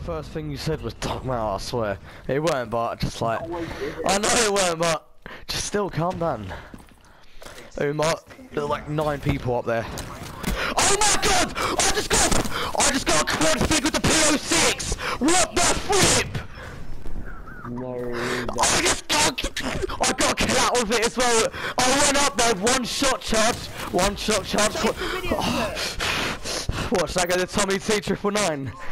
first thing you said was dogma, I swear. It weren't, but just like... I know it weren't, but just still calm down. Oh my, there are like 9 people up there. Oh my god! I just got a quad fig with the PO6! What the flip? No. I got a kill out with it as well. I went up there, one shot charge. Oh. What, should I go to Tommy T 999?